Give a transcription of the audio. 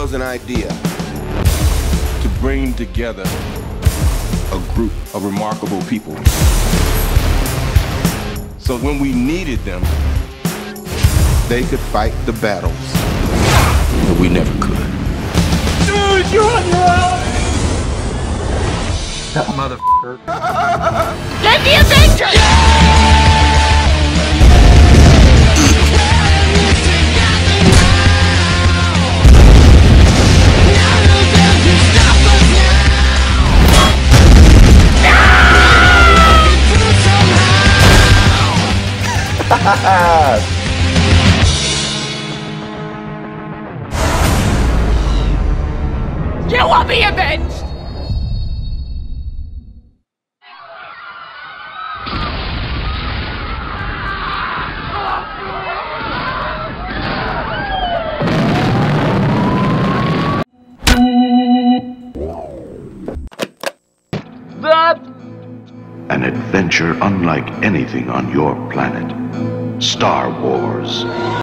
was an idea to bring together a group of remarkable people. So when we needed them, they could fight the battles that we never could. Dude, you're on your own! That motherfucker. Get the Avengers! You will be avenged! An adventure unlike anything on your planet. Star Wars.